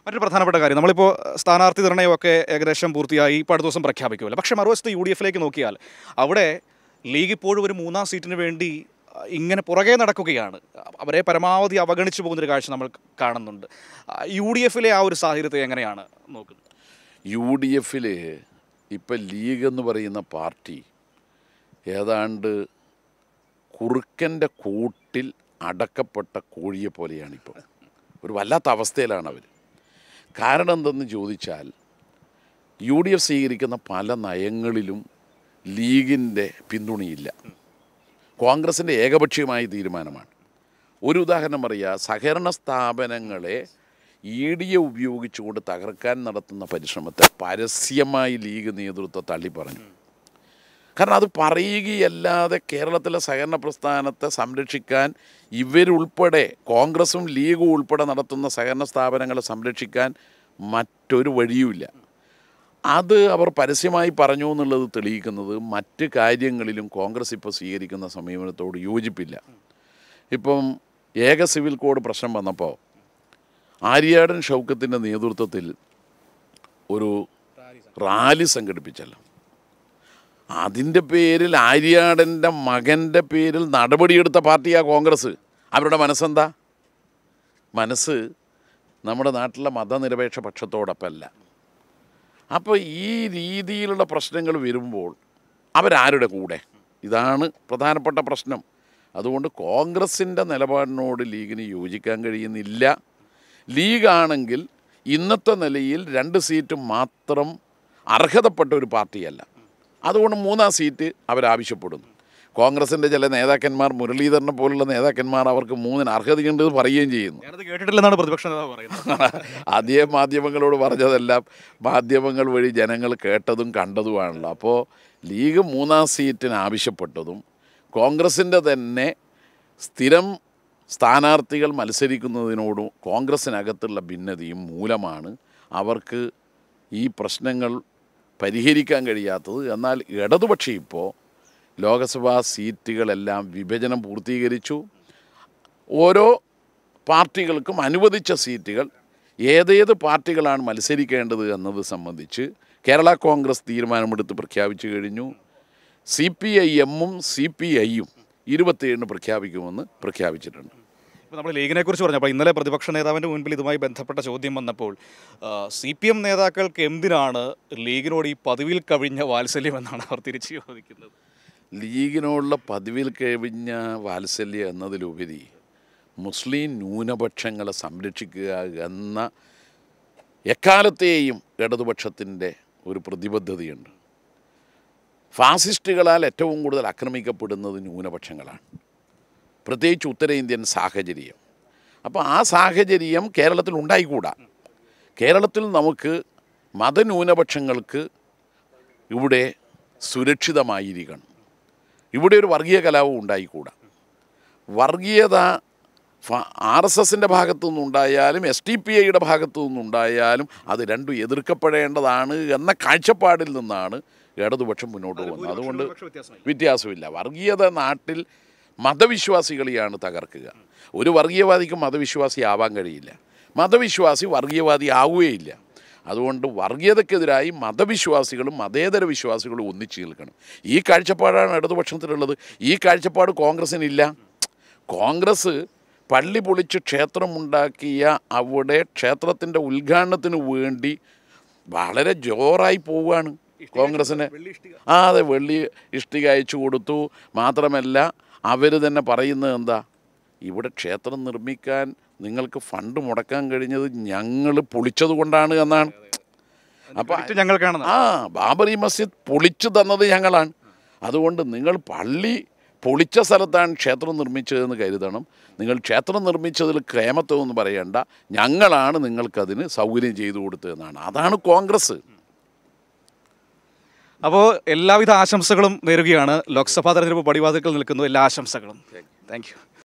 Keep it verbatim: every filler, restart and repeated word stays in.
മറ്റൊരു പ്രധാനപ്പെട്ട കാര്യം, നമ്മളിപ്പോൾ സ്ഥാനാർത്ഥി നിർണ്ണയമൊക്കെ ഏകദേശം പൂർത്തിയായി ഇപ്പോൾ അടുത്ത ദിവസം പ്രഖ്യാപിക്കുമല്ലോ. പക്ഷേ മറുവശത്ത് യു ഡി എഫിലേക്ക് നോക്കിയാൽ അവിടെ ലീഗ് ഇപ്പോഴും ഒരു മൂന്നാം സീറ്റിന് വേണ്ടി ഇങ്ങനെ പുറകെ നടക്കുകയാണ്. അവരെ പരമാവധി അവഗണിച്ചു പോകുന്നൊരു കാഴ്ച നമ്മൾ കാണുന്നുണ്ട്. യു ഡി എഫിലെ ആ ഒരു സാഹചര്യത്തെ എങ്ങനെയാണ് നോക്കുന്നത്? യു ഡി എഫിൽ ഇപ്പം ലീഗ് എന്ന് പറയുന്ന പാർട്ടി ഏതാണ്ട് കുറുക്കൻ്റെ കൂട്ടിൽ അടക്കപ്പെട്ട കോഴിയെ പോലെയാണിപ്പോൾ. ഒരു വല്ലാത്ത അവസ്ഥയിലാണ് അവർ. കാരണം എന്തെന്ന് ചോദിച്ചാൽ യു ഡി എഫ് സ്വീകരിക്കുന്ന പല നയങ്ങളിലും ലീഗിൻ്റെ പിന്തുണയില്ല. കോൺഗ്രസിൻ്റെ ഏകപക്ഷീയമായ തീരുമാനമാണ്. ഒരു ഉദാഹരണം പറയുക, സഹകരണ സ്ഥാപനങ്ങളെ ഇ ഡി എ ഉപയോഗിച്ചുകൊണ്ട് തകർക്കാൻ നടത്തുന്ന പരിശ്രമത്തെ പരസ്യമായി ലീഗ് നേതൃത്വം തള്ളിപ്പറഞ്ഞു. കാരണം അത് പറയുകയല്ലാതെ കേരളത്തിലെ സഹകരണ പ്രസ്ഥാനത്തെ സംരക്ഷിക്കാൻ ഇവരുൾപ്പെടെ കോൺഗ്രസും ലീഗും ഉൾപ്പെടെ നടത്തുന്ന സഹകരണ സ്ഥാപനങ്ങളെ സംരക്ഷിക്കാൻ മറ്റൊരു വഴിയുമില്ല. അത് അവർ പരസ്യമായി പറഞ്ഞു എന്നുള്ളത് തെളിയിക്കുന്നത് മറ്റ് കാര്യങ്ങളിലും കോൺഗ്രസ് ഇപ്പോൾ സ്വീകരിക്കുന്ന സമീപനത്തോട് യോജിപ്പില്ല. ഇപ്പം ഏക സിവിൽ കോഡ് പ്രശ്നം വന്നപ്പോൾ ആര്യാടൻ ഷൗക്കത്തിൻ്റെ നേതൃത്വത്തിൽ ഒരു റാലി സംഘടിപ്പിച്ചല്ലോ. അതിൻ്റെ പേരിൽ ആര്യാടൻ്റെ മകൻ്റെ പേരിൽ നടപടിയെടുത്ത പാർട്ടിയാണ് കോൺഗ്രസ്. അവരുടെ മനസ്സെന്താ? മനസ്സ് നമ്മുടെ നാട്ടിലെ മതനിരപേക്ഷ പക്ഷത്തോടൊപ്പമല്ല. അപ്പോൾ ഈ രീതിയിലുള്ള പ്രശ്നങ്ങൾ വരുമ്പോൾ അവരാരുടെ കൂടെ? ഇതാണ് പ്രധാനപ്പെട്ട പ്രശ്നം. അതുകൊണ്ട് കോൺഗ്രസിൻ്റെ നിലപാടിനോട് ലീഗിന് യോജിക്കാൻ കഴിയുന്നില്ല. ലീഗാണെങ്കിൽ ഇന്നത്തെ നിലയിൽ രണ്ട് സീറ്റ് മാത്രം അർഹതപ്പെട്ട ഒരു പാർട്ടിയല്ല. അതുകൊണ്ട് മൂന്നാം സീറ്റ് അവരാവശ്യപ്പെടുന്നു. കോൺഗ്രസിൻ്റെ ചില നേതാക്കന്മാർ, മുരളീധരനെ പോലുള്ള നേതാക്കന്മാർ അവർക്ക് മൂന്നിന് അർഹതയുണ്ട് പറയുകയും ചെയ്യുന്നു. കേട്ടിട്ടില്ലെന്നാണ് പ്രതിപക്ഷ നേതാവ് പറയുന്നത്. അതേ മാധ്യമങ്ങളോട് പറഞ്ഞതെല്ലാം മാധ്യമങ്ങൾ വഴി ജനങ്ങൾ കേട്ടതും കണ്ടതുമാണല്ലോ. അപ്പോൾ ലീഗ് മൂന്നാം സീറ്റിന് ആവശ്യപ്പെട്ടതും കോൺഗ്രസിൻ്റെ തന്നെ സ്ഥിരം സ്ഥാനാർത്ഥികൾ മത്സരിക്കുന്നതിനോടും കോൺഗ്രസിനകത്തുള്ള ഭിന്നതയും മൂലമാണ് അവർക്ക് ഈ പ്രശ്നങ്ങൾ പരിഹരിക്കാൻ കഴിയാത്തത്. എന്നാൽ ഇടതുപക്ഷം ഇപ്പോൾ ലോക്സഭാ സീറ്റുകളെല്ലാം വിഭജനം പൂർത്തീകരിച്ചു. ഓരോ പാർട്ടികൾക്കും അനുവദിച്ച സീറ്റുകൾ ഏതേത് പാർട്ടികളാണ് മത്സരിക്കേണ്ടത് എന്നത് സംബന്ധിച്ച് കേരള കോൺഗ്രസ് തീരുമാനമെടുത്ത് പ്രഖ്യാപിച്ചു കഴിഞ്ഞു. സി പി ഐ എമ്മും സി പി ഐയും ഇരുപത്തിയേഴിന് പ്രഖ്യാപിക്കുമെന്ന് പ്രഖ്യാപിച്ചിട്ടുണ്ട്. ഇപ്പോൾ നമ്മൾ ലീഗിനെ കുറിച്ച് പറഞ്ഞപ്പോൾ ഇന്നലെ പ്രതിപക്ഷ നേതാവിൻ്റെ മുൻപിൽ ഇതുമായി ബന്ധപ്പെട്ട ചോദ്യം വന്നപ്പോൾ സി പി എം നേതാക്കൾക്ക് എന്തിനാണ് ലീഗിനോട് ഈ പതിവിൽ കവിഞ്ഞ വാത്സല്യം എന്നാണ് അവർ തിരിച്ചു ചോദിക്കുന്നത്. ലീഗിനോടുള്ള പതിവിൽ കവിഞ്ഞ വാത്സല്യം എന്നതിലുപരി മുസ്ലിം ന്യൂനപക്ഷങ്ങളെ സംരക്ഷിക്കുക എന്ന എക്കാലത്തെയും ഇടതുപക്ഷത്തിൻ്റെ ഒരു പ്രതിബദ്ധതയുണ്ട്. ഫാസിസ്റ്റുകളാൽ ഏറ്റവും കൂടുതൽ ആക്രമിക്കപ്പെടുന്നത് ന്യൂനപക്ഷങ്ങളാണ്, പ്രത്യേകിച്ച് ഉത്തരേന്ത്യൻ സാഹചര്യം. അപ്പോൾ ആ സാഹചര്യം കേരളത്തിൽ ഉണ്ടായിക്കൂടാ. കേരളത്തിൽ നമുക്ക് മതന്യൂനപക്ഷങ്ങൾക്ക് ഇവിടെ സുരക്ഷിതമായിരിക്കണം. ഇവിടെ ഒരു വർഗീയ കലാപം ഉണ്ടായിക്കൂടാ. വർഗീയത ആർ എസ് എസിൻ്റെ ഭാഗത്തു നിന്നുണ്ടായാലും എസ് ടി പി ഐയുടെ ഭാഗത്തു നിന്നുണ്ടായാലും അത് രണ്ടും എതിർക്കപ്പെടേണ്ടതാണ് എന്ന കാഴ്ചപ്പാടിൽ നിന്നാണ് ഇടതുപക്ഷം മുന്നോട്ട് പോകുന്നത്. അതുകൊണ്ട് വ്യത്യാസമില്ല. വർഗീയത നാട്ടിൽ മതവിശ്വാസികളെയാണ് തകർക്കുക. ഒരു വർഗീയവാദിക്കും മതവിശ്വാസി ആവാൻ കഴിയില്ല. മതവിശ്വാസി വർഗീയവാദി ആവുകയില്ല. അതുകൊണ്ട് വർഗീയതയ്ക്കെതിരായി മതവിശ്വാസികളും മതേതര വിശ്വാസികളും ഒന്നിച്ചു നിൽക്കണം. ഈ കാഴ്ചപ്പാടാണ് ഇടതുപക്ഷത്തിലുള്ളത്. ഈ കാഴ്ചപ്പാട് കോൺഗ്രസ്സിനില്ല. കോൺഗ്രസ് പള്ളി പൊളിച്ച് ക്ഷേത്രമുണ്ടാക്കിയ അവിടെ ക്ഷേത്രത്തിൻ്റെ ഉദ്ഘാടനത്തിന് വേണ്ടി വളരെ ജോറായി പോവുകയാണ് കോൺഗ്രസ്സിന്. ആ അതെ, വെള്ളി ഇഷ്ടിക അയച്ചു കൊടുത്തു. മാത്രമല്ല അവർ തന്നെ പറയുന്നത് എന്താ, ഇവിടെ ക്ഷേത്രം നിർമ്മിക്കാൻ നിങ്ങൾക്ക് ഫണ്ട് മുടക്കാൻ കഴിഞ്ഞത് ഞങ്ങൾ പൊളിച്ചത് കൊണ്ടാണ് എന്നാണ്. അപ്പം ഞങ്ങൾക്കാണ് ആ ബാബറി മസ്ജിദ് പൊളിച്ചു തന്നത് ഞങ്ങളാണ്. അതുകൊണ്ട് നിങ്ങൾ പള്ളി പൊളിച്ച സ്ഥലത്താണ് ക്ഷേത്രം നിർമ്മിച്ചതെന്ന് കരുതണം. നിങ്ങൾ ക്ഷേത്രം നിർമ്മിച്ചതിൽ കേമത്വമെന്ന് പറയേണ്ട, ഞങ്ങളാണ് നിങ്ങൾക്കതിന് സൗകര്യം ചെയ്തു കൊടുത്തതെന്നാണ്. അതാണ് കോൺഗ്രസ്. അപ്പോൾ എല്ലാവിധ ആശംസകളും നേരുകയാണ്. ലോക്സഭാ തെരഞ്ഞെടുപ്പ് പടിവാതിൽക്കൽ നിൽക്കുന്നു. എല്ലാ ആശംസകളും. Thank U.